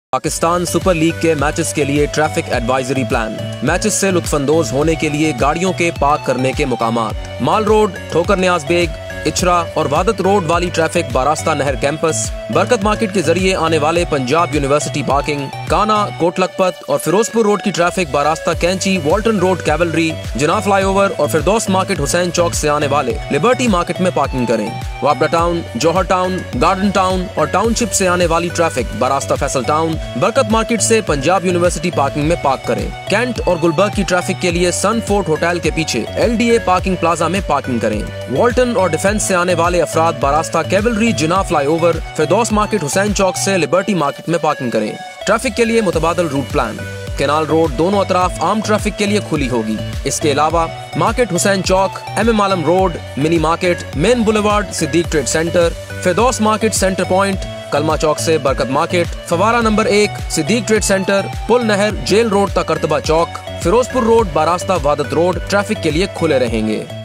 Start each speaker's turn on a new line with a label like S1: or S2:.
S1: Pakistan Super League के मैचेस के लिए ट्रैफिक एडवाइजरी प्लान। मैचेस से लुत्फानंदोज होने के लिए गाड़ियों के पार्क करने के मुकामात। माल रोड, ठोकर न्याज बेग, इचरा और वादत रोड वाली ट्रैफिक बारास्ता नहर कैंपस, बरकत मार्केट के जरिए आने वाले पंजाब यूनिवर्सिटी पार्किंग, काना, कोट लखपत और फिरोजपुर रोड की ट्रैफिक बारास्ता Kainchi, Walton Road Cavalry, Jinnah flyover और फिरदौस मार्केट हुसैन चौक से आने वाले लिबर्टी मार्केट में पार्किंग करें। वापडा Town, Johar Town, Garden Town और टाउनशिप से आने वाली ट्रैफिक बारास्ता फैसल टाउन, बरकत मार्केट से पंजाब यूनिवर्सिटी पार्किंग में पार्क करें। कैंट और गुलबर्ग की ट्रैफिक के लिए सन फोर्ट होटल के पीछे LDA पार्किंग प्लाजा में पार्किंग करें। वॉल्टन और डिफेंस से आने वाले अफराद बारास्ता Cavalry, Jinnah flyover, Firdous Market Hussain Chowk से लिबर्टी मार्केट में पार्किंग करें। ट्रैफिक के लिए मुतबादल रूट प्लान। कैनाल रोड दोनों अतराफ आम ट्रैफिक के लिए खुली होगी। इसके अलावा market Hussain Chowk, MM Alam Road, Mini Market, Main Boulevard, Siddique Trade Centre, Firdous Market Centre Point, Kalma Chowk से बरकत मार्केट, फवारा नंबर 1, सिद्दीक ट्रेड सेंटर, पुल नहर, जेल रोड तक करतबा चौक, फिरोजपुर रोड, बारास्ता वादत रोड ट्रैफिक के लिए खुले रहेंगे।